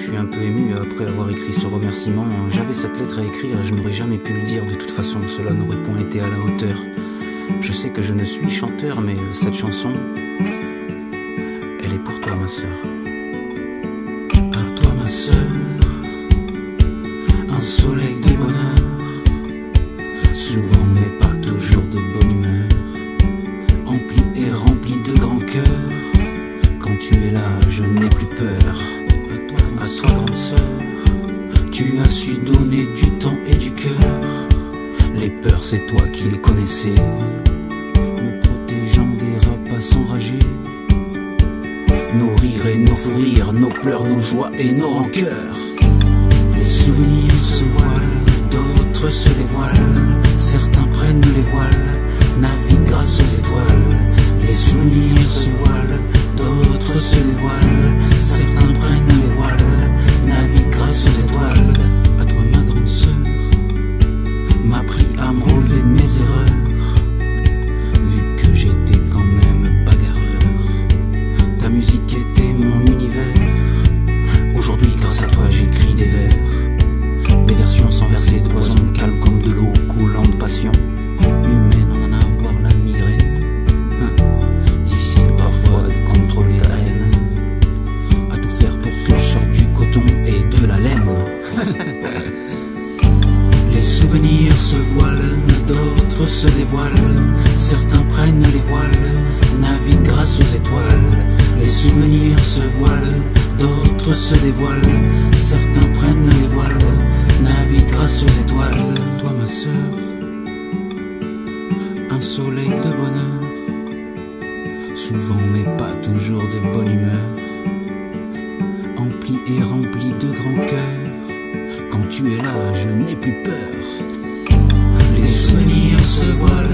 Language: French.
je suis un peu ému après avoir écrit ce remerciement. J'avais cette lettre à écrire, je n'aurais jamais pu le dire. De toute façon, cela n'aurait point été à la hauteur. Je sais que je ne suis chanteur, mais cette chanson, elle est pour toi, ma sœur. À toi, ma sœur, un soleil de bonheur, souvent mais pas toujours de bonne humeur, empli et rempli de grand cœur. Quand tu es là, je n'ai plus peur. À toi, grande sœur, tu as su donner du temps et du cœur. Les peurs, c'est toi qui les connaissais, me protégeant des rapaces enragés. Nos rires et nos fous rires, nos pleurs, nos joies et nos rancœurs. Les souvenirs se voilent, d'autres se dévoilent. Certains prennent les voiles, naviguent grâce aux étoiles. Les souvenirs se voilent, d'autres se dévoilent. Certains prennent les voiles, naviguent grâce aux étoiles. À toi, ma grande sœur, m'appris à me relever de mes erreurs, vu que j'étais quand même bagarreur. Ta musique était mon univers. Aujourd'hui, grâce à toi, j'écris des vers, des versions sans verser de poison, calme comme de l'eau coulant de passion. Humaine, en en avoir la migraine. Difficile parfois de contrôler ta haine, à tout faire pour que je sorte du coton et de la laine. Les souvenirs se voilent, d'autres se dévoilent. Certains prennent les voiles, naviguent grâce aux étoiles. Les souvenirs se voilent, d'autres se dévoilent. Certains prennent les voiles, naviguent grâce aux étoiles. Toi, ma sœur, un soleil de bonheur, souvent mais pas toujours de bonne humeur, empli et rempli de grand cœur. Quand tu es là, je n'ai plus peur. Les souvenirs se voilent,